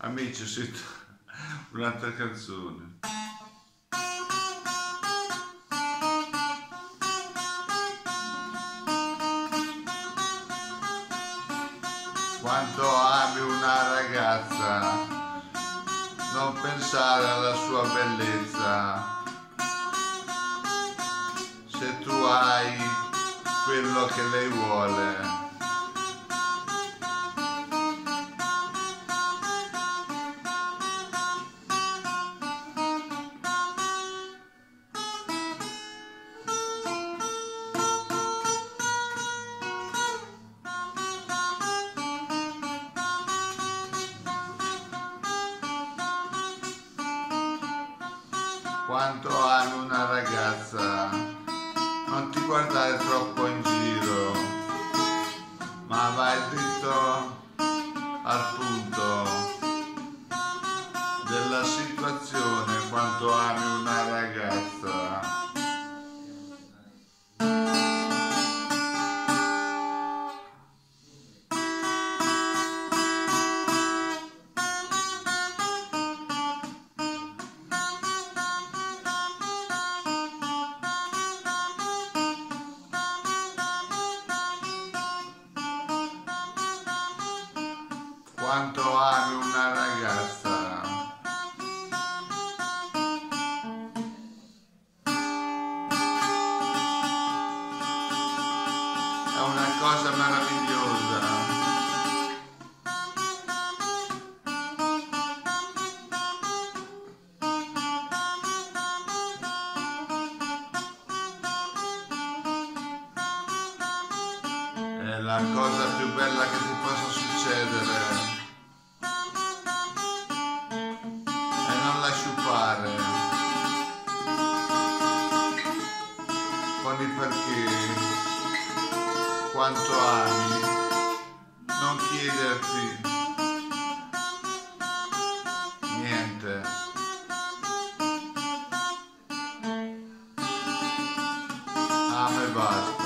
Amici, sento un'altra canzone. Quanto ami una ragazza, non pensare alla sua bellezza. Se tu hai quello che lei vuole, quanto ami una ragazza, non ti guardare troppo in giro, ma vai dritto al punto della situazione. Quanto ami una ragazza, quanto ami una ragazza. È una cosa meravigliosa. È la cosa più bella che ti possa succedere. E non la sciupare con i perché. Quanto ami, non chiederti niente. Ama e basta.